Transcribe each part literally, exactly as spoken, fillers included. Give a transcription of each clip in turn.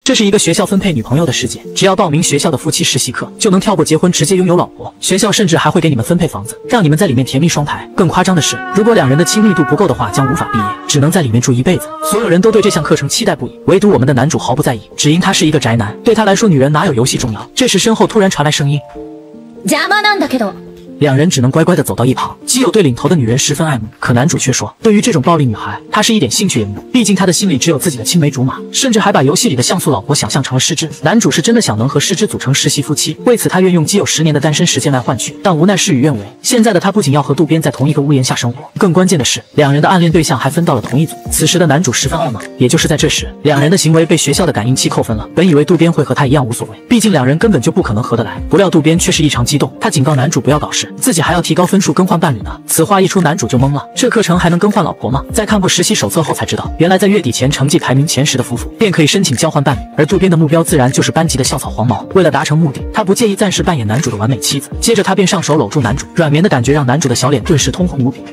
这是一个学校分配女朋友的世界，只要报名学校的夫妻实习课，就能跳过结婚，直接拥有老婆。学校甚至还会给你们分配房子，让你们在里面甜蜜双排。更夸张的是，如果两人的亲密度不够的话，将无法毕业，只能在里面住一辈子。所有人都对这项课程期待不已，唯独我们的男主毫不在意，只因他是一个宅男，对他来说，女人哪有游戏重要？这时身后突然传来声音。 邪魔なんだけど。 两人只能乖乖地走到一旁。基友对领头的女人十分爱慕，可男主却说，对于这种暴力女孩，他是一点兴趣也没有。毕竟他的心里只有自己的青梅竹马，甚至还把游戏里的像素老婆想象成了诗织。男主是真的想能和诗织组成实习夫妻，为此他愿用基友十年的单身时间来换取，但无奈事与愿违。现在的他不仅要和渡边在同一个屋檐下生活，更关键的是，两人的暗恋对象还分到了同一组。此时的男主十分懊恼，也就是在这时，两人的行为被学校的感应器扣分了。本以为渡边会和他一样无所谓，毕竟两人根本就不可能合得来，不料渡边却是异常激动，他警告男主不要搞事，自己还要提高分数更换伴侣呢。此话一出，男主就懵了，这课程还能更换老婆吗？在看过实习手册后才知道，原来在月底前成绩排名前十的夫妇便可以申请交换伴侣，而渡边的目标自然就是班级的校草黄毛。为了达成目的，他不介意暂时扮演男主的完美妻子。接着他便上手搂住男主，软绵的感觉让男主的小脸顿时通红无比。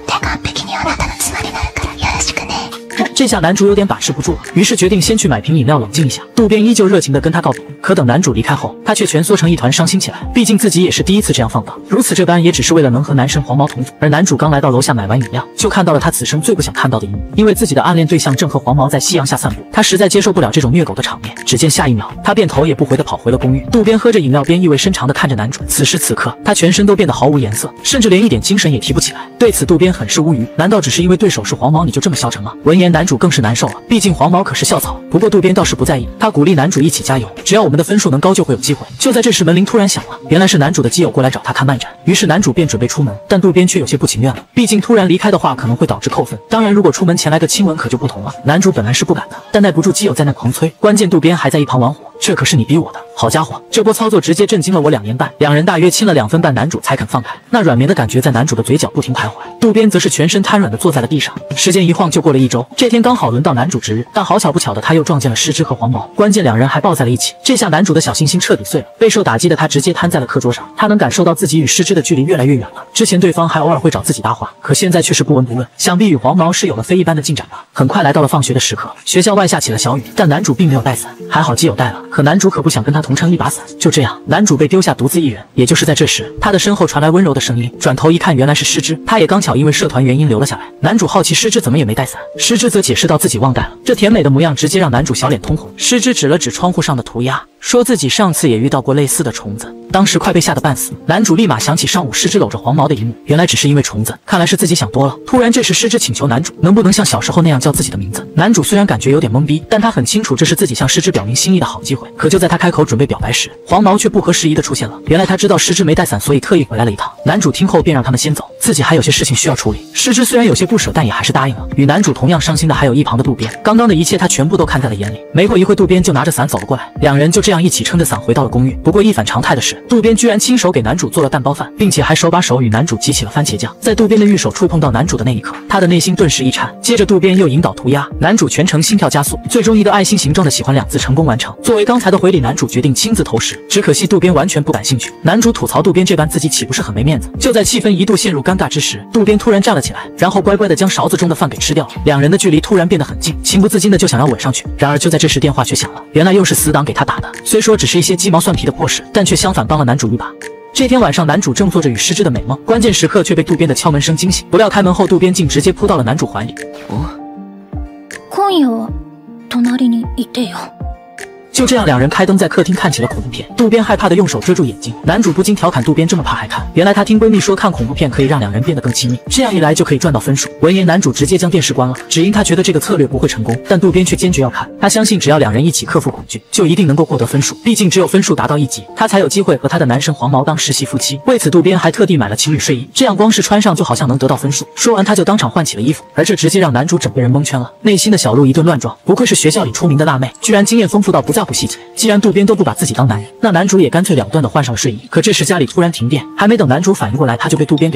这下男主有点把持不住了，于是决定先去买瓶饮料冷静一下。渡边依旧热情地跟他告别，可等男主离开后，他却蜷缩成一团伤心起来。毕竟自己也是第一次这样放荡，如此这般也只是为了能和男神黄毛同组。而男主刚来到楼下买完饮料，就看到了他此生最不想看到的一幕，因为自己的暗恋对象正和黄毛在夕阳下散步，他实在接受不了这种虐狗的场面。只见下一秒，他便头也不回地跑回了公寓。渡边喝着饮料边意味深长地看着男主，此时此刻他全身都变得毫无颜色，甚至连一点精神也提不起来。对此渡边很是无语，难道只是因为对手是黄毛你就这么消沉吗？闻言男主更是难受了，毕竟黄毛可是校草。不过渡边倒是不在意，他鼓励男主一起加油，只要我们的分数能高就会有机会。就在这时门铃突然响了，原来是男主的基友过来找他看漫展，于是男主便准备出门，但渡边却有些不情愿了，毕竟突然离开的话可能会导致扣分，当然如果出门前来个亲吻可就不同了。男主本来是不敢的，但耐不住基友在那狂催，关键渡边还在一旁玩火，这可是你逼我的。好家伙，这波操作直接震惊了我两年半。两人大约亲了两分半，男主才肯放开，那软绵的感觉在男主的嘴角不停徘徊。渡边则是全身瘫软的坐在了地上。时间一晃就过了一周，这天刚好轮到男主值日，但好巧不巧的他又撞见了诗织和黄毛，关键两人还抱在了一起。这下男主的小心心彻底碎了，备受打击的他直接瘫在了课桌上。他能感受到自己与诗织的距离越来越远了，之前对方还偶尔会找自己搭话，可现在却是不闻不问，想必与黄毛是有了非一般的进展吧。很快来到了放学的时刻，学校外下起了小雨，但男主并没有带伞，还好基友带了，可男主可不想跟他同撑一把伞。就这样，男主被丢下独自一人。也就是在这时，他的身后传来温柔的声音，转头一看，原来是诗织。他也刚巧因为社团原因留了下来。男主好奇诗织怎么也没带伞，诗织则解释到自己忘带了。这甜美的模样直接让男主小脸通红。诗织指了指窗户上的涂鸦，说自己上次也遇到过类似的虫子，当时快被吓得半死。男主立马想起上午诗织搂着黄毛的一幕，原来只是因为虫子，看来是自己想多了。突然这时诗织请求男主能不能像小时候那样叫自己的名字。男主虽然感觉有点懵逼，但他很清楚这是自己向诗织表明心意的好机会。可就在他开口准备表白时，黄毛却不合时宜的出现了。原来他知道诗织没带伞，所以特意回来了一趟。男主听后便让他们先走，自己还有些事情需要处理。诗织虽然有些不舍，但也还是答应了。与男主同样伤心的还有一旁的渡边，刚刚的一切他全部都看在了眼里。没过一会，渡边就拿着伞走了过来，两人就这样一起撑着伞回到了公寓。不过一反常态的是，渡边居然亲手给男主做了蛋包饭，并且还手把手与男主挤起了番茄酱。在渡边的玉手触碰到男主的那一刻，他的内心顿时一颤。接着渡边又引导涂鸦，男主全程心跳加速，最终一个爱心形状的喜欢两字成功完成。作为刚才的回礼，男主决定亲自投食，只可惜渡边完全不感兴趣。男主吐槽渡边这般自己岂不是很没面子？就在气氛一度陷入尴尬之时，渡边突然站了起来，然后乖乖的将勺子中的饭给吃掉了。两人的距离突然变得很近，情不自禁的就想要吻上去。然而就在这时，电话却响了，原来又是死党给他打的。虽说只是一些鸡毛蒜皮的破事，但却相反帮了男主一把。这天晚上，男主正做着与诗织的美梦，关键时刻却被渡边的敲门声惊醒。不料开门后，渡边竟直接扑到了男主怀里。 哦，今夜は隣にいてよ。 就这样，两人开灯在客厅看起了恐怖片。渡边害怕的用手遮住眼睛，男主不禁调侃渡边这么怕还看。原来他听闺蜜说看恐怖片可以让两人变得更亲密，这样一来就可以赚到分数。闻言，男主直接将电视关了，只因他觉得这个策略不会成功。但渡边却坚决要看，他相信只要两人一起克服恐惧，就一定能够获得分数。毕竟只有分数达到一级，他才有机会和他的男神黄毛当实习夫妻。为此，渡边还特地买了情侣睡衣，这样光是穿上就好像能得到分数。说完，他就当场换起了衣服，而这直接让男主整个人蒙圈了，内心的小鹿一顿乱撞。不愧是学校里出名的辣妹，居然经验丰富到不在乎细节。既然渡边都不把自己当男人，那男主也干脆了断的换上了睡衣。可这时家里突然停电，还没等男主反应过来，他就被渡边给推倒。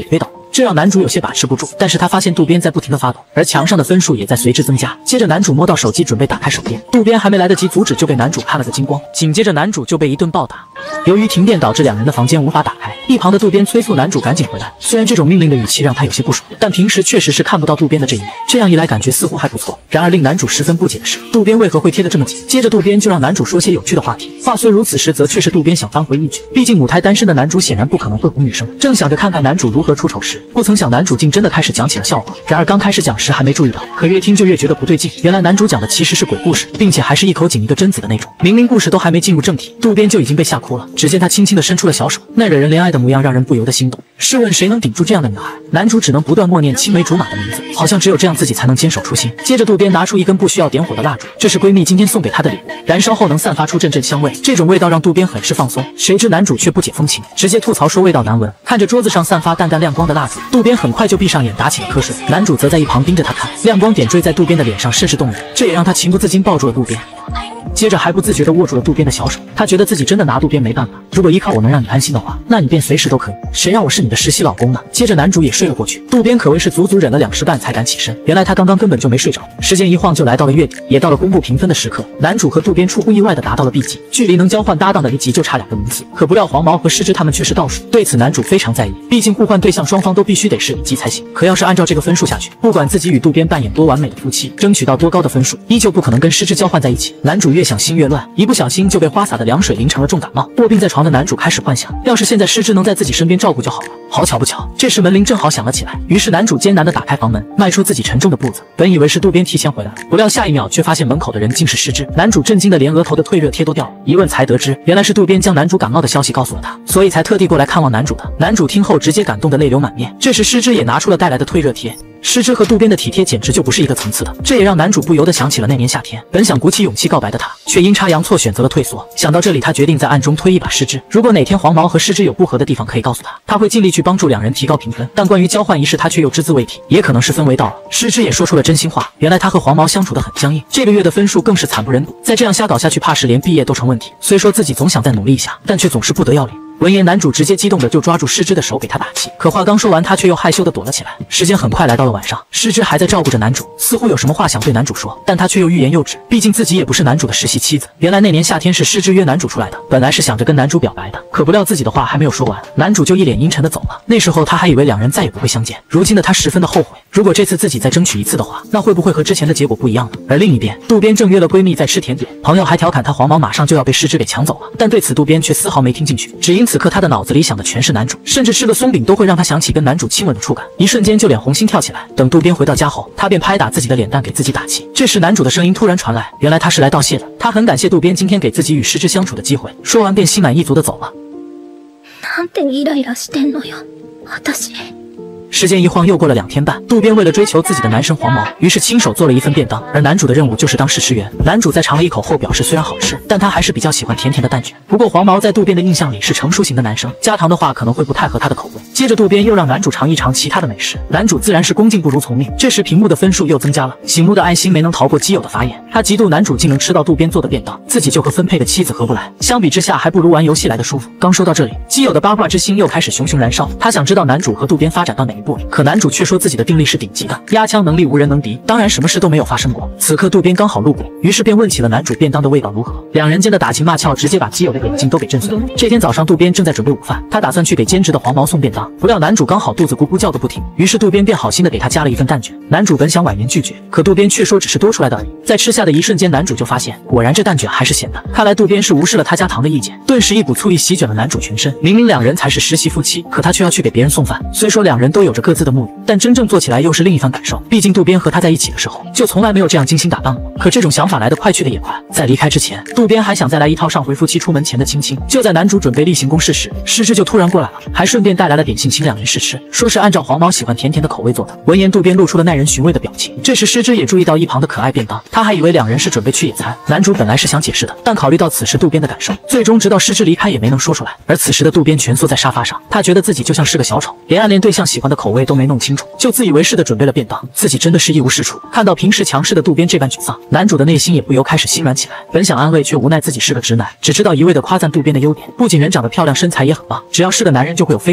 这让男主有些把持不住。但是他发现渡边在不停的发抖，而墙上的分数也在随之增加。接着男主摸到手机准备打开手电，渡边还没来得及阻止就被男主看了个精光，紧接着男主就被一顿暴打。由于停电导致两人的房间无法打开，一旁的渡边催促男主赶紧回来。虽然这种命令的语气让他有些不爽，但平时确实是看不到渡边的这一面，这样一来感觉似乎还不错。然而令男主十分不解的是，渡边为何会贴得这么紧？接着渡边就让男主说些有趣的话题。话虽如此，实则却是渡边想扳回一局。毕竟母胎单身的男主显然不可能会哄女生。正想着看看男主如何出丑时，不曾想男主竟真的开始讲起了笑话。然而刚开始讲时还没注意到，可越听就越觉得不对劲。原来男主讲的其实是鬼故事，并且还是一口井一个贞子的那种。明明故事都还没进入正题，渡边就已经被吓哭了。只见他轻轻地伸出了小手，那惹人怜爱的模样让人不由得心动。试问谁能顶住这样的女孩？男主只能不断默念青梅竹马的名字，好像只有这样自己才能坚守初心。接着渡边拿出一根不需要点火的蜡烛，这是闺蜜今天送给她的礼物，燃烧后能散发出阵阵香味，这种味道让渡边很是放松。谁知男主却不解风情，直接吐槽说味道难闻。看着桌子上散发淡淡亮光的蜡烛，渡边很快就闭上眼打起了瞌睡。男主则在一旁盯着他看，亮光点缀在渡边的脸上甚是动人，这也让他情不自禁抱住了渡边。接着还不自觉地握住了渡边的小手，他觉得自己真的拿渡边没办法。如果依靠我能让你安心的话，那你便随时都可以。谁让我是你的实习老公呢？接着男主也睡了过去，渡边可谓是足足忍了两时半才敢起身。原来他刚刚根本就没睡着。时间一晃就来到了月底，也到了公布评分的时刻。男主和渡边出乎意外地达到了 B 级，距离能交换搭档的一级就差两个名次。可不料黄毛和诗织他们却是倒数，对此男主非常在意，毕竟互换对象双方都必须得是乙级才行。可要是按照这个分数下去，不管自己与渡边扮演多完美的夫妻，争取到多高的分数，依旧不可能跟诗织交换在一起。男主越想心越乱，一不小心就被花洒的凉水淋成了重感冒。卧病在床的男主开始幻想，要是现在诗织能在自己身边照顾就好了。好巧不巧，这时门铃正好响了起来，于是男主艰难地打开房门，迈出自己沉重的步子。本以为是渡边提前回来了，不料下一秒却发现门口的人竟是诗织。男主震惊的连额头的退热贴都掉了，一问才得知，原来是渡边将男主感冒的消息告诉了他，所以才特地过来看望男主的。男主听后直接感动得泪流满面。这时诗织也拿出了带来的退热贴。诗织和渡边的体贴简直就不是一个层次的，这也让男主不由得想起了那年夏天，本想鼓起勇气告白的他，却阴差阳错选择了退缩。想到这里，他决定在暗中推一把诗织。如果哪天黄毛和诗织有不合的地方，可以告诉他，他会尽力去帮助两人提高评分。但关于交换一事，他却又只字未提，也可能是氛围到了。诗织也说出了真心话，原来他和黄毛相处得很僵硬，这个月的分数更是惨不忍睹，再这样瞎搞下去，怕是连毕业都成问题。虽说自己总想再努力一下，但却总是不得要领。闻言，男主直接激动的就抓住诗织的手给他打气，可话刚说完，他却又害羞的躲了起来。时间很快来到了晚上，诗织还在照顾着男主，似乎有什么话想对男主说，但他却又欲言又止，毕竟自己也不是男主的实习妻子。原来那年夏天是诗织约男主出来的，本来是想着跟男主表白的，可不料自己的话还没有说完，男主就一脸阴沉的走了。那时候他还以为两人再也不会相见，如今的他十分的后悔，如果这次自己再争取一次的话，那会不会和之前的结果不一样呢？而另一边，渡边正约了闺蜜在吃甜点，朋友还调侃他黄毛马上就要被诗织给抢走了，但对此渡边却丝毫没听进去，只因此刻他的脑子里想的全是男主，甚至吃个松饼都会让他想起跟男主亲吻的触感，一瞬间就脸红心跳起来。等渡边回到家后，他便拍打自己的脸蛋给自己打气。这时男主的声音突然传来，原来他是来道谢的，他很感谢渡边今天给自己与诗织相处的机会。说完便心满意足的走了。 なんてイライラしてんのよ、私。 时间一晃又过了两天半，渡边为了追求自己的男神黄毛，于是亲手做了一份便当，而男主的任务就是当试吃员。男主在尝了一口后表示虽然好吃，但他还是比较喜欢甜甜的蛋卷。不过黄毛在渡边的印象里是成熟型的男生，加糖的话可能会不太合他的口味。接着渡边又让男主尝一尝其他的美食，男主自然是恭敬不如从命。这时屏幕的分数又增加了，醒目的爱心没能逃过基友的法眼，他嫉妒男主竟能吃到渡边做的便当，自己就和分配的妻子合不来，相比之下还不如玩游戏来的舒服。刚说到这里，基友的八卦之心又开始熊熊燃烧，他想知道男主和渡边发展到哪一步了，可男主却说自己的定力是顶级的，压枪能力无人能敌，当然什么事都没有发生过。此刻渡边刚好路过，于是便问起了男主便当的味道如何。两人间的打情骂俏直接把基友的眼睛都给震碎了。这天早上渡边正在准备午饭，他打算去给兼职的黄毛送便当，不料男主刚好肚子咕咕叫个不停，于是渡边便好心的给他加了一份蛋卷。男主本想婉言拒绝，可渡边却说只是多出来的而已。在吃下的一瞬间，男主就发现果然这蛋卷还是咸的，看来渡边是无视了他加糖的意见。顿时一股醋意席卷了男主全身，明明两人才是实习夫妻，可他却要去给别人送饭。虽说两人都有着各自的目的，但真正做起来又是另一番感受，毕竟渡边和他在一起的时候就从来没有这样精心打扮过。可这种想法来得快去得也快，在离开之前，渡边还想再来一套上回夫妻出门前的亲亲。就在男主准备例行公事时，诗织就突然过来了，还顺便带来了点心请两人试吃，说是按照黄毛喜欢甜甜的口味做的。闻言渡边露出了耐人寻味的表情。这时诗织也注意到一旁的可爱便当，他还以为两人是准备去野餐。男主本来是想解释的，但考虑到此时渡边的感受，最终直到诗织离开也没能说出来。而此时的渡边蜷缩在沙发上，他觉得自己就像是个小丑，连暗恋对象喜欢的口味都没弄清楚，就自以为是的准备了便当，自己真的是一无是处。看到平时强势的渡边这般沮丧，男主的内心也不由开始心软起来。本想安慰，却无奈自己是个直男，只知道一味的夸赞渡边的优点，不仅人长得漂亮，身材也很棒，只要是个男人就会有非分之想。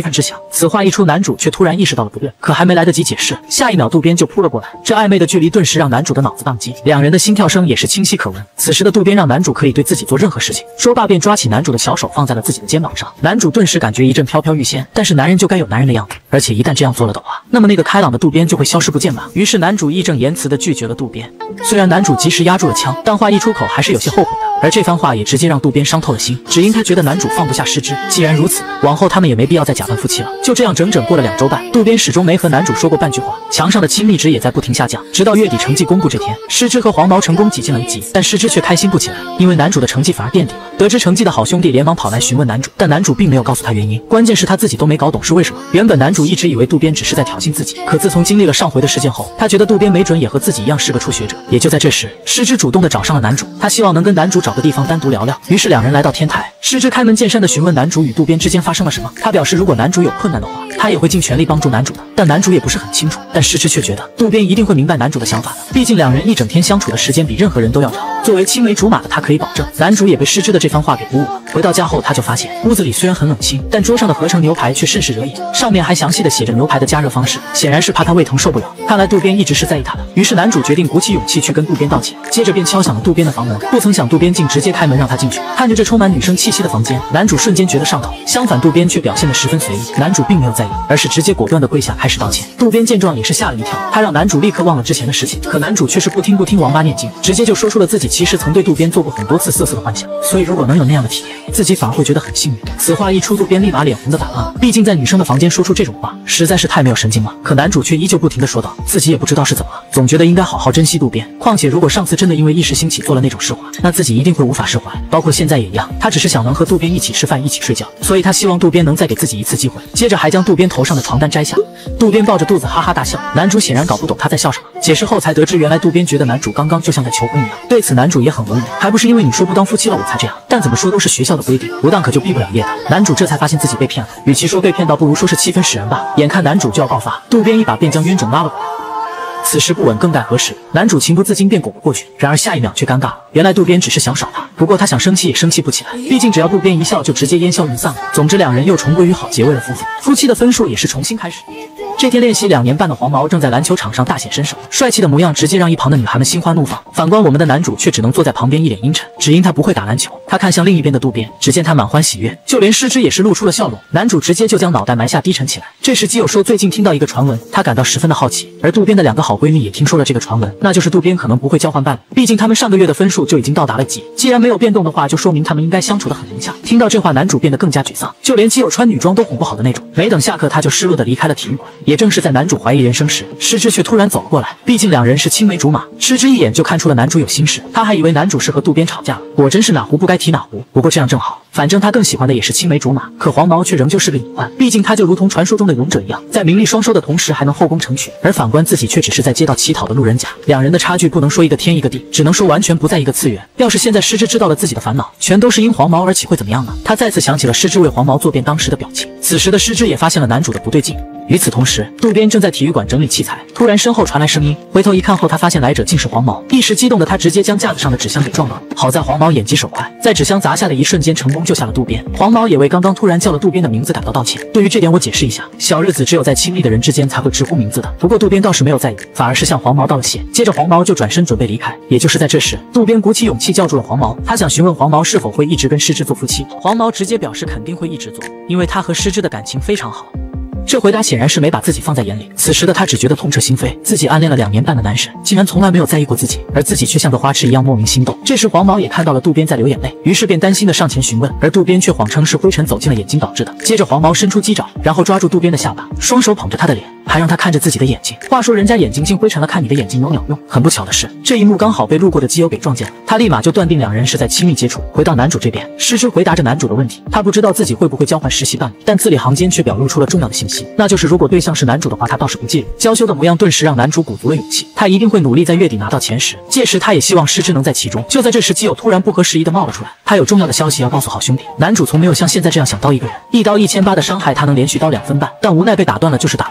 此话一出，男主却突然意识到了不对，可还没来得及解释，下一秒渡边就扑了过来。这暧昧的距离顿时让男主的脑子宕机，两人的心跳声也是清晰可闻。此时的渡边让男主可以对自己做任何事情，说罢便抓起男主的小手放在了自己的肩膀上。男主顿时感觉一阵飘飘欲仙，但是男人就该有男人的样子，而且一旦这样做了的话，那么那个开朗的渡边就会消失不见吧。于是男主义正言辞地拒绝了渡边。虽然男主及时压住了枪，但话一出口还是有些后悔的。而这番话也直接让渡边伤透了心，只因他觉得男主放不下失之。既然如此，往后他们也没必要再假扮夫妻了。就这样整整过了两周半，渡边始终没和男主说过半句话，墙上的亲密值也在不停下降。直到月底成绩公布这天，失之和黄毛成功挤进了一级，但失之却开心不起来，因为男主的成绩反而垫底了。得知成绩的好兄弟连忙跑来询问男主，但男主并没有告诉他原因，关键是他自己都没搞懂是为什么。原本男主一直以为渡边只是在挑衅自己，可自从经历了上回的事件后，他觉得渡边没准也和自己一样是个初学者。也就在这时，失之主动的找上了男主，他希望能跟男主找个地方单独聊聊。于是两人来到天台，失之开门见山的询问男主与渡边之间发生了什么。他表示如果男主有困难的话，他也会尽全力帮助男主的。但男主也不是很清楚，但失之却觉得渡边一定会明白男主的想法的，毕竟两人一整天相处的时间比任何人都要长。作为青梅竹马的他可以保证，男主也被失之的这番话给鼓舞了。回到家后，他就发现屋子里虽然很冷清，但桌上的合成牛排却甚是惹眼，上面还详细的写着牛排的加热方式，显然是怕他胃疼受不了。看来渡边一直是在意他的，于是男主决定鼓起勇气去跟渡边道歉，接着便敲响了渡边的房门。不曾想渡边竟直接开门让他进去。看着这充满女生气息的房间，男主瞬间觉得上头。相反，渡边却表现得十分随意，男主并没有在意，而是直接果断的跪下开始道歉。渡边见状也是吓了一跳，他让男主立刻忘了之前的事情，可男主却是不听不听王八念经，直接就说出了自己其实曾对渡边做过很多次色色的幻想，所以如果能有那样的体验，自己反而会觉得很幸运。此话一出，渡边立马脸红的打了，毕竟在女生的房间说出这种话实在是太没有神经了。可男主却依旧不停的说道，自己也不知道是怎么了，总觉得应该好好珍惜渡边，况且如果上次真的因为一时兴起做了那种事话，那自己一定会无法释怀，包括现在也一样。他只是想能和渡边一起吃饭一起睡觉，所以他希望渡边能再给自己一次机会。接着还将渡边头上的床单摘下，渡边抱着肚子哈哈大笑，男主显然搞不懂他在笑什么，解释后才得知原来渡边觉得男主刚刚就像在求婚一样。对此男主也很无语，还不是因为你说不当夫妻了我才这样，但怎么说都是学校的规定，不当可就毕不了业的。男主这才发现自己被骗了，与其说被骗到，不如说是气氛使然吧。眼看男主就要爆发，渡边一把便将冤种拉了过来。此时不稳更待何时，男主情不自禁便拱了过去，然而下一秒却尴尬了。原来渡边只是想耍他，不过他想生气也生气不起来，毕竟只要渡边一笑就直接烟消云散了。总之两人又重归于好，结为了夫妇，夫妻的分数也是重新开始。这天练习两年半的黄毛正在篮球场上大显身手，帅气的模样直接让一旁的女孩们心花怒放。反观我们的男主却只能坐在旁边一脸阴沉，只因他不会打篮球。他看向另一边的渡边，只见他满欢喜悦，就连失之也是露出了笑容。男主直接就将脑袋埋下低沉起来。这时基友说最近听到一个传闻，他感到十分的好奇，而渡边的两个好闺蜜也听说了这个传闻，那就是渡边可能不会交换伴侣，毕竟他们上个月的分数就已经到达了几，既然没有变动的话，就说明他们应该相处得很融洽。听到这话，男主变得更加沮丧，就连基友穿女装都哄不好的那种。没等下课，他就失落地离开了体育馆。也正是在男主怀疑人生时，失之却突然走了过来，毕竟两人是青梅竹马，失之一眼就看出了男主有心事，他还以为男主是和渡边吵架了，果真是哪壶不该提哪壶。不过这样正好，反正他更喜欢的也是青梅竹马，可黄毛却仍旧是个隐患，毕竟他就如同传说中的勇者一样，在名利双收的同时还能后宫成娶，而反观自己却只是在街道乞讨的路人甲。两人的差距不能说一个天一个地，只能说完全不在一个次元。要是现在失之知道了自己的烦恼全都是因黄毛而起，会怎么样呢？他再次想起了失之为黄毛做便当时的表情。此时的失之也发现了男主的不对劲。与此同时，渡边正在体育馆整理器材，突然身后传来声音，回头一看后，他发现来者竟是黄毛。一时激动的他直接将架子上的纸箱给撞了，好在黄毛眼疾手快，在纸箱砸下的一瞬间成功救下了渡边。黄毛也为刚刚突然叫了渡边的名字感到道歉。对于这点我解释一下，小日子只有在亲密的人之间才会直呼名字的。不过渡边倒是没有在意，反而是向黄毛道了谢。接着黄毛就转身准备离开。也就是在这时，渡边鼓起勇气叫住了黄毛，他想询问黄毛是否会一直跟失之做夫妻。黄毛直接表示肯定会一直做，因为他和失之的感情非常好。这回答显然是没把自己放在眼里，此时的他只觉得痛彻心扉，自己暗恋了两年半的男神竟然从来没有在意过自己，而自己却像个花痴一样莫名心动。这时黄毛也看到了渡边在流眼泪，于是便担心的上前询问，而渡边却谎称是灰尘走进了眼睛导致的。接着黄毛伸出鸡爪，然后抓住渡边的下巴，双手捧着他的脸，还让他看着自己的眼睛。话说人家眼睛进灰尘了，看你的眼睛有鸟用。很不巧的是，这一幕刚好被路过的基友给撞见了，他立马就断定两人是在亲密接触。回到男主这边，失之回答着男主的问题，他不知道自己会不会交换实习伴侣，但字里行间却表露出了重要的信息，那就是如果对象是男主的话，他倒是不介意。娇羞的模样顿时让男主鼓足了勇气，他一定会努力在月底拿到前十，届时他也希望失之能在其中。就在这时，基友突然不合时宜的冒了出来，他有重要的消息要告诉好兄弟。男主从没有像现在这样想刀一个人，一刀一千八的伤害他能连续刀两分半，但无奈被打断了就是打断了。男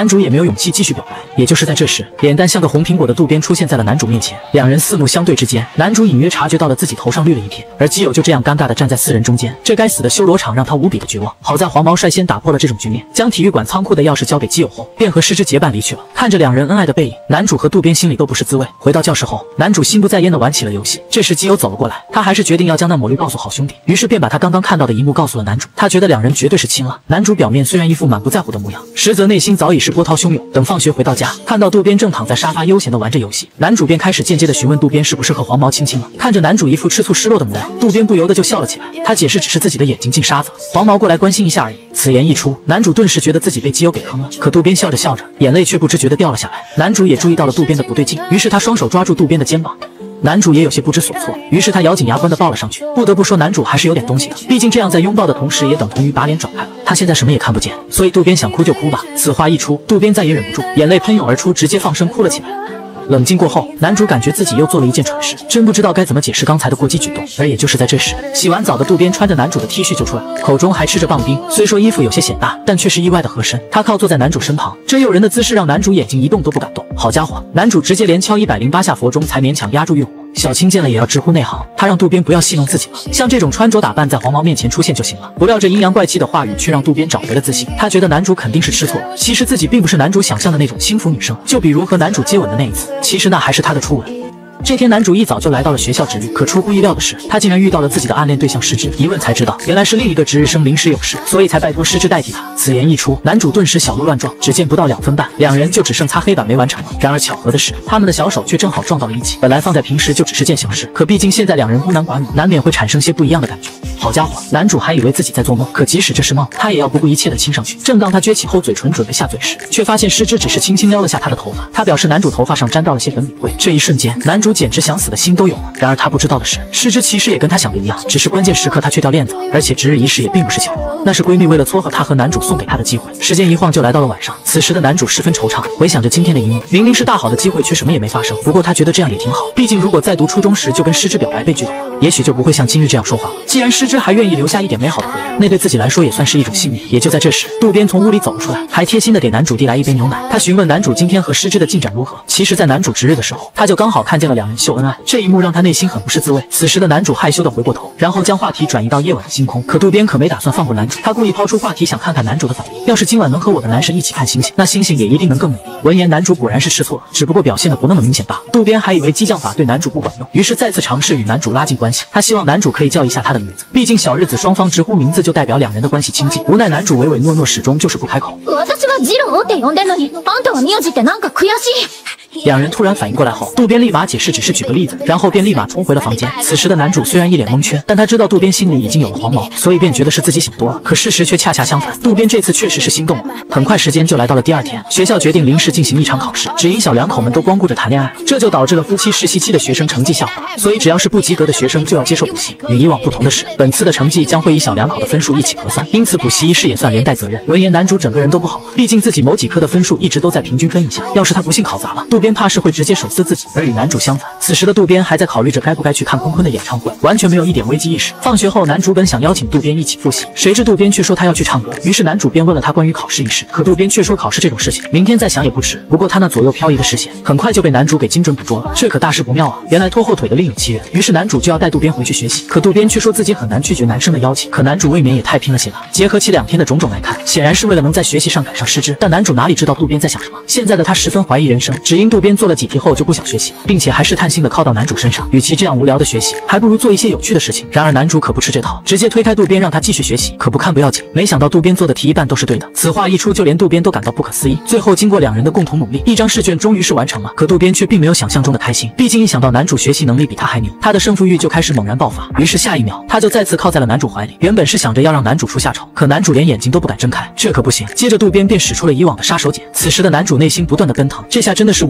男主也没有勇气继续表白。也就是在这时，脸蛋像个红苹果的渡边出现在了男主面前，两人四目相对之间，男主隐约察觉到了自己头上绿了一片，而基友就这样尴尬的站在四人中间，这该死的修罗场让他无比的绝望。好在黄毛率先打破了这种局面，将体育馆仓库的钥匙交给基友后，便和师之结伴离去了。看着两人恩爱的背影，男主和渡边心里都不是滋味。回到教室后，男主心不在焉的玩起了游戏。这时基友走了过来，他还是决定要将那抹绿告诉好兄弟，于是便把他刚刚看到的一幕告诉了男主。他觉得两人绝对是亲了。男主表面虽然一副满不在乎的模样，实则内心早已是波涛汹涌。等放学回到家，看到渡边正躺在沙发悠闲的玩着游戏，男主便开始间接的询问渡边是不是和黄毛亲亲了。看着男主一副吃醋失落的模样，渡边不由得就笑了起来。他解释只是自己的眼睛进沙子，黄毛过来关心一下而已。此言一出，男主顿时觉得自己被基友给坑了。可渡边笑着笑着，眼泪却不知觉的掉了下来。男主也注意到了渡边的不对劲，于是他双手抓住渡边的肩膀。男主也有些不知所措，于是他咬紧牙关的抱了上去。不得不说，男主还是有点东西的，毕竟这样在拥抱的同时，也等同于把脸转开了。他现在什么也看不见，所以渡边想哭就哭吧。此话一出，渡边再也忍不住，眼泪喷涌而出，直接放声哭了起来。冷静过后，男主感觉自己又做了一件蠢事，真不知道该怎么解释刚才的过激举动。而也就是在这时，洗完澡的渡边穿着男主的 T 恤就出来，口中还吃着棒冰。虽说衣服有些显大，但却是意外的合身。他靠坐在男主身旁，这诱人的姿势让男主眼睛一动都不敢动。好家伙，男主直接连敲一百零八下佛钟才勉强压住欲火。小青见了也要直呼内行，他让渡边不要戏弄自己了，像这种穿着打扮在黄毛面前出现就行了。不料这阴阳怪气的话语却让渡边找回了自信，他觉得男主肯定是吃错了，其实自己并不是男主想象的那种轻浮女生，就比如和男主接吻的那一次，其实那还是他的初吻。这天，男主一早就来到了学校值日，可出乎意料的是，他竟然遇到了自己的暗恋对象师之。一问才知道，原来是另一个值日生临时有事，所以才拜托师之代替他。此言一出，男主顿时小鹿乱撞，只见不到两分半，两人就只剩擦黑板没完成了。然而巧合的是，他们的小手却正好撞到了一起。本来放在平时就只是件小事，可毕竟现在两人孤男寡女，难免会产生些不一样的感觉。好家伙，男主还以为自己在做梦，可即使这是梦，他也要不顾一切的亲上去。正当他撅起后嘴唇准备下嘴时，却发现师之只是轻轻撩了下他的头发。他表示男主头发上沾到了些粉笔灰。这一瞬间，男主简直想死的心都有了。然而他不知道的是，师之其实也跟他想的一样，只是关键时刻他却掉链子了，而且值日仪式也并不是巧合，那是闺蜜为了撮合他和男主送给他的机会。时间一晃就来到了晚上，此时的男主十分惆怅，回想着今天的一幕，明明是大好的机会，却什么也没发生。不过他觉得这样也挺好，毕竟如果在读初中时就跟师之表白被拒绝了，也许就不会像今日这样说话了。既然师之还愿意留下一点美好的回忆，那对自己来说也算是一种幸运。也就在这时，渡边从屋里走了出来，还贴心的给男主递来一杯牛奶。他询问男主今天和师之的进展如何。其实在男主值日的时候，他就刚好看见了两人秀恩爱，这一幕让他内心很不是滋味。此时的男主害羞的回过头，然后将话题转移到夜晚的星空。可渡边可没打算放过男主，他故意抛出话题，想看看男主的反应。要是今晚能和我的男神一起看星星，那星星也一定能更美丽。闻言，男主果然是吃错了，只不过表现的不那么明显罢了。渡边还以为激将法对男主不管用，于是再次尝试与男主拉近关系。他希望男主可以叫一下他的名字，毕竟小日子双方直呼名字就代表两人的关系亲近。无奈男主唯唯诺诺，始终就是不开口。 私はジローって呼んでんのに、あんたは名字ってなんか悔しい。 两人突然反应过来后，渡边立马解释只是举个例子，然后便立马冲回了房间。此时的男主虽然一脸蒙圈，但他知道渡边心里已经有了黄毛，所以便觉得是自己想多了。可事实却恰恰相反，渡边这次确实是心动了。很快时间就来到了第二天，学校决定临时进行一场考试，只因小两口们都光顾着谈恋爱，这就导致了夫妻实习期的学生成绩下滑，所以只要是不及格的学生就要接受补习。与以往不同的是，本次的成绩将会以小两口的分数一起核算，因此补习一事也算连带责任。闻言，男主整个人都不好了，毕竟自己某几科的分数一直都在平均分以下，要是他不幸考砸了，渡边怕是会直接手撕自己。而与男主相反，此时的渡边还在考虑着该不该去看坤坤的演唱会，完全没有一点危机意识。放学后，男主本想邀请渡边一起复习，谁知渡边却说他要去唱歌，于是男主便问了他关于考试一事，可渡边却说考试这种事情明天再想也不迟。不过他那左右漂移的视线很快就被男主给精准捕捉了，这可大事不妙啊！原来拖后腿的另有其人，于是男主就要带渡边回去学习，可渡边却说自己很难拒绝男生的邀请。可男主未免也太拼了些吧？结合起两天的种种来看，显然是为了能在学习上赶上师之。但男主哪里知道渡边在想什么？现在的他十分怀疑人生，只因渡边做了几题后就不想学习，并且还试探性的靠到男主身上。与其这样无聊的学习，还不如做一些有趣的事情。然而男主可不吃这套，直接推开渡边让他继续学习。可不看不要紧，没想到渡边做的题一半都是对的。此话一出，就连渡边都感到不可思议。最后经过两人的共同努力，一张试卷终于是完成了。可渡边却并没有想象中的开心，毕竟一想到男主学习能力比他还牛，他的胜负欲就开始猛然爆发。于是下一秒，他就再次靠在了男主怀里。原本是想着要让男主出下丑，可男主连眼睛都不敢睁开，这可不行。接着渡边便使出了以往的杀手锏。此时的男主内心不断的奔腾，这下真的是无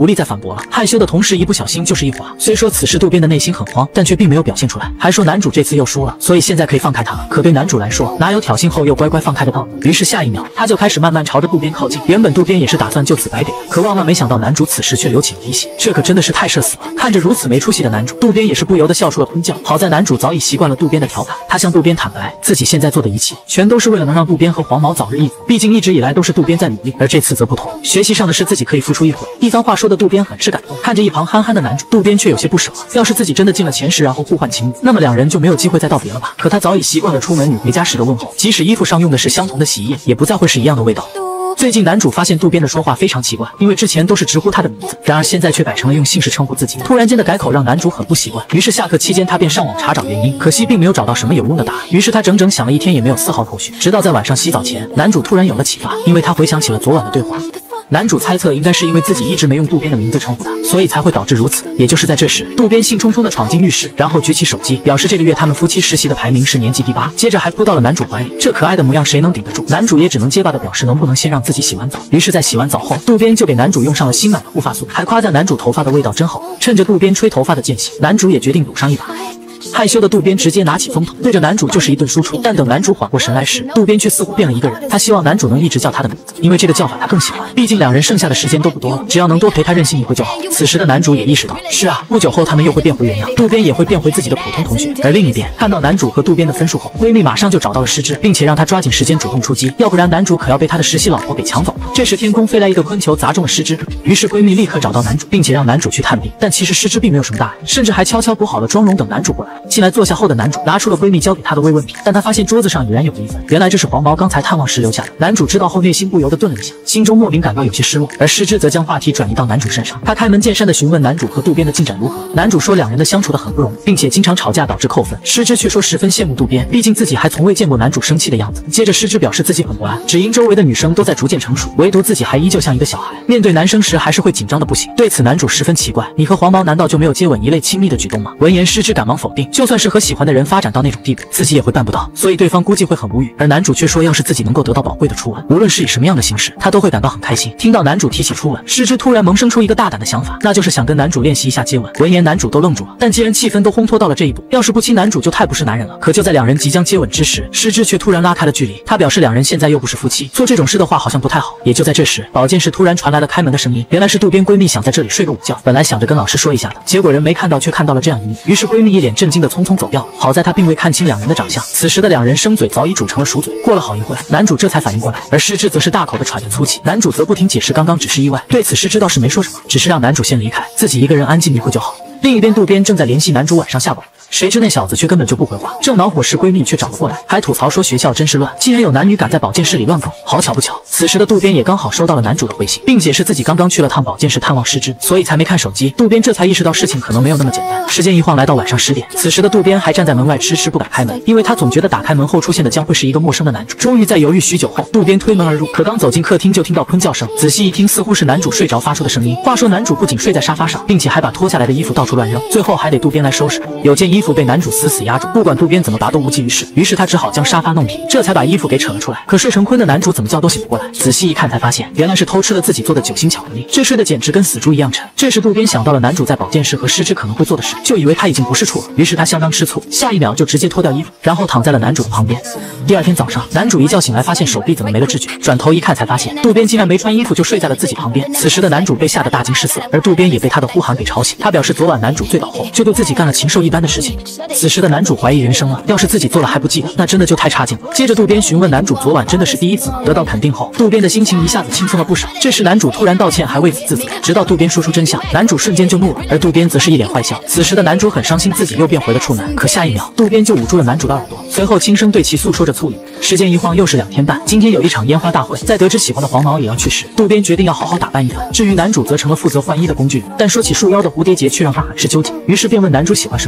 力再反驳了。害羞的同时一不小心就是一滑。虽说此时渡边的内心很慌，但却并没有表现出来，还说男主这次又输了，所以现在可以放开他了。可对男主来说，哪有挑衅后又乖乖放开的道理？于是下一秒，他就开始慢慢朝着渡边靠近。原本渡边也是打算就此白给，可万万没想到男主此时却留起了威胁，这可真的是太社死了。看着如此没出息的男主，渡边也是不由得笑出了喷叫。好在男主早已习惯了渡边的调侃，他向渡边坦白，自己现在做的一切全都是为了能让渡边和黄毛早日一组，毕竟一直以来都是渡边在努力，而这次则不同，学习上的事自己可以付出一回。一番话说的渡边很是感动，看着一旁憨憨的男主，渡边却有些不舍。要是自己真的进了前十，然后互换情侣，那么两人就没有机会再道别了吧？可他早已习惯了出门女回家时的问候，即使衣服上用的是相同的洗衣液，也不再会是一样的味道。最近男主发现渡边的说话非常奇怪，因为之前都是直呼他的名字，然而现在却改成了用姓氏称呼自己。突然间的改口让男主很不习惯，于是下课期间他便上网查找原因，可惜并没有找到什么有用的答案。于是他整整想了一天也没有丝毫头绪，直到在晚上洗澡前，男主突然有了启发，因为他回想起了昨晚的对话。男主猜测应该是因为自己一直没用渡边的名字称呼他，所以才会导致如此。也就是在这时，渡边兴冲冲地闯进浴室，然后举起手机，表示这个月他们夫妻实习的排名是年级第八，接着还扑到了男主怀里。这可爱的模样谁能顶得住？男主也只能结巴地表示能不能先让自己洗完澡。于是，在洗完澡后，渡边就给男主用上了新买的护发素，还夸赞男主头发的味道真好。趁着渡边吹头发的间隙，男主也决定赌上一把。害羞的渡边直接拿起风筒，对着男主就是一顿输出。但等男主缓过神来时，渡边却似乎变了一个人。他希望男主能一直叫他的名字，因为这个叫法他更喜欢。毕竟两人剩下的时间都不多了，只要能多陪他任性一回就好。此时的男主也意识到，是啊，不久后他们又会变回原样，渡边也会变回自己的普通同学。而另一边，看到男主和渡边的分数后，闺蜜马上就找到了失之，并且让他抓紧时间主动出击，要不然男主可要被他的实习老婆给抢走了。这时天空飞来一个昆球砸中了失之，于是闺蜜立刻找到男主，并且让男主去探病。但其实失之并没有什么大碍，甚至还悄悄补好了妆容等男主过来。进来坐下后的男主拿出了闺蜜交给他的慰问品，但他发现桌子上已然有了一份，原来这是黄毛刚才探望时留下的。男主知道后内心不由得顿了一下，心中莫名感到有些失落。而失之则将话题转移到男主身上，他开门见山地询问男主和渡边的进展如何。男主说两人的相处得很不容易，并且经常吵架导致扣分。失之却说十分羡慕渡边，毕竟自己还从未见过男主生气的样子。接着失之表示自己很不安，只因周围的女生都在逐渐成熟，唯独自己还依旧像一个小孩，面对男生时还是会紧张的不行。对此男主十分奇怪，你和黄毛难道就没有接吻一类亲密的举动吗？闻言失之赶忙否定，就算是和喜欢的人发展到那种地步，自己也会办不到，所以对方估计会很无语。而男主却说，要是自己能够得到宝贵的初吻，无论是以什么样的形式，他都会感到很开心。听到男主提起初吻，失之突然萌生出一个大胆的想法，那就是想跟男主练习一下接吻。闻言男主都愣住了，但既然气氛都烘托到了这一步，要是不亲男主就太不是男人了。可就在两人即将接吻之时，失之却突然拉开了距离，他表示两人现在又不是夫妻，做这种事的话好像不太好。也就在这时，保健室突然传来了开门的声音，原来是渡边闺蜜想在这里睡个午觉，本来想着跟老师说一下的，结果人没看到却看到了这样一幕，于是闺蜜一脸震惊的匆匆走掉了。好在她并未看清两人的长相，此时的两人生嘴早已煮成了熟嘴。过了好一会儿，男主这才反应过来，而失之则是大口的喘着粗气。男主则不停解释刚刚只是意外，对此失之倒是没说什么，只是让男主先离开，自己一个人安静一会就好。另一边，渡边正在联系男主晚上下馆，谁知那小子却根本就不回话。正恼火时，闺蜜却找了过来，还吐槽说学校真是乱，竟然有男女敢在保健室里乱搞。好巧不巧，此时的渡边也刚好收到了男主的回信，并解释自己刚刚去了趟保健室探望失之，所以才没看手机。渡边这才意识到事情可能没有那么简单。时间一晃来到晚上十点，此时的渡边还站在门外迟迟不敢开门，因为他总觉得打开门后出现的将会是一个陌生的男主。终于在犹豫许久后，渡边推门而入，可刚走进客厅就听到喷叫声，仔细一听似乎是男主睡着发出的声音。话说男主不仅睡在沙发上，并且还把脱下来的衣服到处乱扔，最后还得渡边来收拾。有件衣服被男主死死压住，不管渡边怎么拔都无济于事，于是他只好将沙发弄平，这才把衣服给扯了出来。可睡成坤的男主怎么叫都醒不过来，仔细一看才发现原来是偷吃了自己做的酒心巧克力，这睡得简直跟死猪一样沉。这时渡边想到了男主在保健室和失之可能会做的事，就以为他已经不是处了，于是他相当吃醋，下一秒就直接脱掉衣服，然后躺在了男主的旁边。第二天早上，男主一觉醒来发现手臂怎么没了知觉，转头一看才发现渡边竟然没穿衣服就睡在了自己旁边。此时的男主被吓得大惊失色，而渡边也被他的呼喊给吵醒。他表示昨晚男主醉倒后就对自己干了禽兽一般的事情。此时的男主怀疑人生了，要是自己做了还不记得，那真的就太差劲了。接着渡边询问男主昨晚真的是第一次吗？得到肯定后，渡边的心情一下子轻松了不少。这时男主突然道歉，还为此自责，直到渡边说出真相，男主瞬间就怒了，而渡边则是一脸坏笑。此时的男主很伤心，自己又变回了处男。可下一秒，渡边就捂住了男主的耳朵，随后轻声对其诉说着醋意。时间一晃又是两天半，今天有一场烟花大会，在得知喜欢的黄毛也要去时，渡边决定要好好打扮一番。至于男主则成了负责换衣的工具人，但说起束腰的蝴蝶结却让他很是纠结，于是便问男主喜欢什么颜色。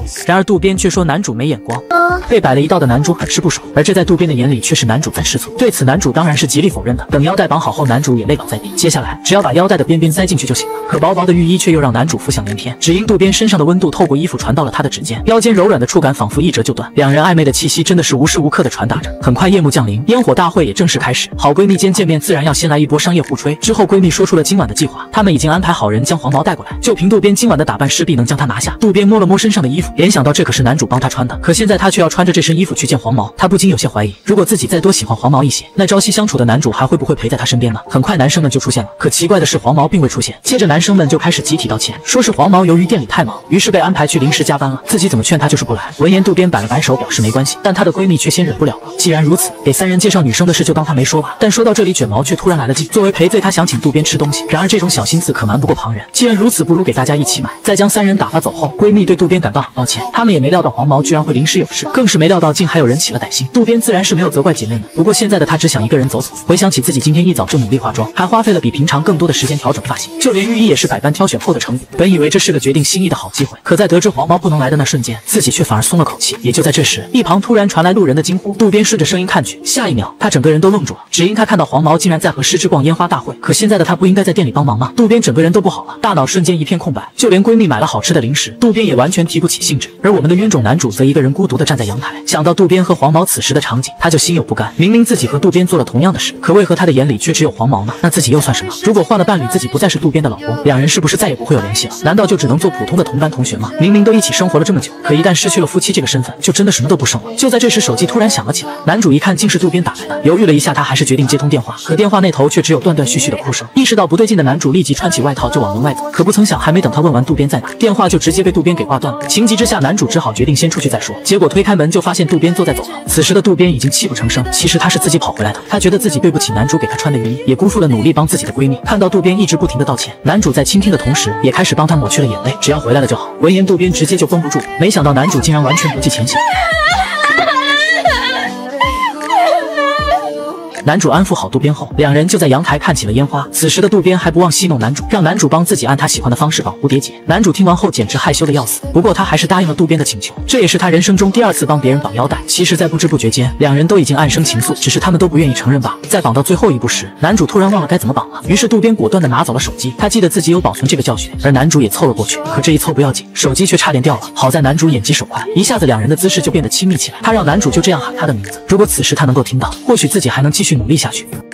然而渡边却说男主没眼光。被摆了一道的男主很是不爽，而这在渡边的眼里却是男主在吃醋。对此男主当然是极力否认的。等腰带绑好后，男主也累倒在地，接下来只要把腰带的边边塞进去就行了。可薄薄的浴衣却又让男主浮想联翩，只因渡边身上的温度透过衣服传到了他的指尖，腰间柔软的触感仿佛一折就断，两人暧昧的气息真的是无时无刻的传达着。很快夜幕降临，烟火大会也正式开始。好闺蜜间见面自然要先来一波商业互吹，之后闺蜜说出了今晚的计划，她们已经安排好人将黄毛带过来，就凭渡边今晚的打扮势必能将他拿下。渡边摸了摸身上的衣服，联想到这可是男主帮他穿的，可现在他却要穿着这身衣服去见黄毛，他不禁有些怀疑，如果自己再多喜欢黄毛一些，那朝夕相处的男主还会不会陪在他身边呢？很快男生们就出现了，可奇怪的是黄毛并未出现，接着男生们就开始集体道歉，说是黄毛由于店里太忙，于是被安排去临时加班了，自己怎么劝他就是不来。闻言渡边摆了摆手表示没关系，但她的闺蜜却先忍不了了，既然如此，给三人介绍女生的事就当他没说吧。但说到这里卷毛却突然来了劲，作为赔罪他想请渡边吃东西，然而这种小心思可瞒不过旁人，既然如此不如给大家一起买。在将三人打发走后，闺蜜对渡边感到很抱歉，他们也没料到黄毛居然会临时有事，更是没料到竟还有人起了歹心。渡边自然是没有责怪姐妹们，不过现在的她只想一个人走走，回想起自己今天一早就努力化妆，还花费了比平常更多的时间调整发型，就连浴衣也是百般挑选后的成果。本以为这是个决定心意的好机会，可在得知黄毛不能来的那瞬间，自己却反而松了口气。也就在这时，一旁突然传来路人的惊呼，渡边顺着声音看去，下一秒他整个人都愣住了，只因他看到黄毛竟然在和师之逛烟花大会，可现在的他不应该在店里帮忙吗？渡边整个人都不好了，大脑瞬间一片空白，就连闺蜜买了好吃的零食，渡边也完全提不起兴致。而我们的冤种男主则一个人孤独地站在阳台，想到渡边和黄毛此时的场景，他就心有不甘。明明自己和渡边做了同样的事，可为何他的眼里却只有黄毛呢？那自己又算什么？如果换了伴侣，自己不再是渡边的老公，两人是不是再也不会有联系了？难道就只能做普通的同班同学吗？明明都一起生活了这么久，可一旦失去了夫妻这个身份，就真的什么都不剩了。就在这时，手机突然响了起来，男主一看竟是渡边打来的，犹豫了一下，他还是决定接通电话。可电话那头却只有断断续续的哭声。意识到不对劲的男主立即穿起外套就往门外走，可不曾想，还没等他问完渡边在哪，电话就直接被渡边给挂断了。情急之下，男主只好决定先出去再说。结果推开门就发现渡边坐在走廊，此时的渡边已经泣不成声。其实他是自己跑回来的，他觉得自己对不起男主给他穿的雨衣，也辜负了努力帮自己的闺蜜。看到渡边一直不停的道歉，男主在倾听的同时，也开始帮他抹去了眼泪，只要回来了就好。闻言，渡边直接就绷不住，没想到男主竟然完全不计前嫌。男主安抚好渡边后，两人就在阳台看起了烟花。此时的渡边还不忘戏弄男主，让男主帮自己按他喜欢的方式绑蝴蝶结。男主听完后简直害羞的要死，不过他还是答应了渡边的请求。这也是他人生中第二次帮别人绑腰带。其实，在不知不觉间，两人都已经暗生情愫，只是他们都不愿意承认罢了。在绑到最后一步时，男主突然忘了该怎么绑了，于是渡边果断地拿走了手机。他记得自己有保存这个教训，而男主也凑了过去，可这一凑不要紧，手机却差点掉了。好在男主眼疾手快，一下子两人的姿势就变得亲密起来。他让男主就这样喊他的名字，如果此时他能够听到，或许自己还能继续努力下去。